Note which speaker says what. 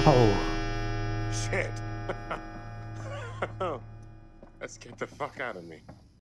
Speaker 1: Shit. That scared the fuck out of me.